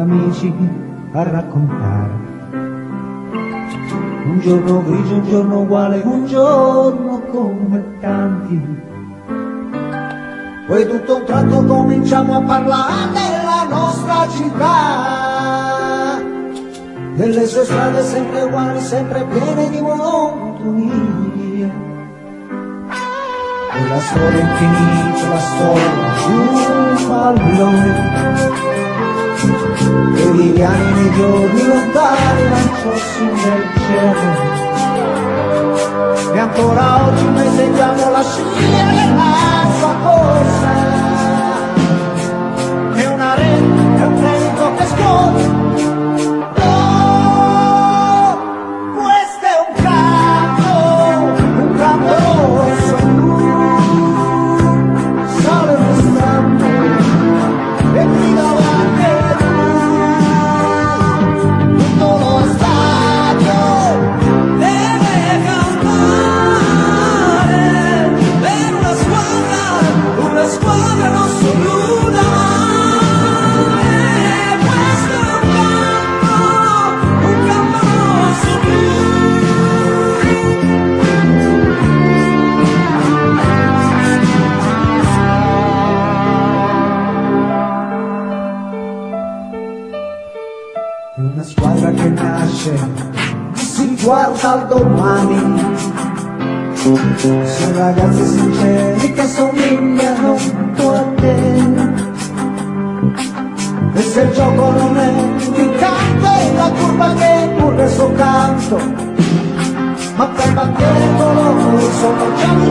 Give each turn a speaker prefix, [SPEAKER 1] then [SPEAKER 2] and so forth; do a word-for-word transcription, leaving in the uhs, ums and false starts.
[SPEAKER 1] amici a raccontare. Un giorno grigio, un giorno uguale, un giorno come tanti. Poi tutto un tratto cominciamo a parlare della nostra città, delle sue strade sempre uguali, sempre piene di monotonia. E la storia infinita, la storia di un pallone che viviamo nei giorni lontani, lanciossi nel cielo. E ancora oggi noi seguiamo la scia della sua corsa. È una rete, è un treno che scorre. Oh, questo è un campo, un campo rosso. Sale uno stampo e qui davanti tutto lo stadio deve cantare per una squadra, una squadra non s'illuda mai. Questo è un campo, un campo rosso blu. Una squadra che nasce, si guarda al domani. Sono ragazzi sinceri che somigliano un po' a te. E se il gioco non è di canto è la curva che pure il suo canto. Ma per battere coloro sono già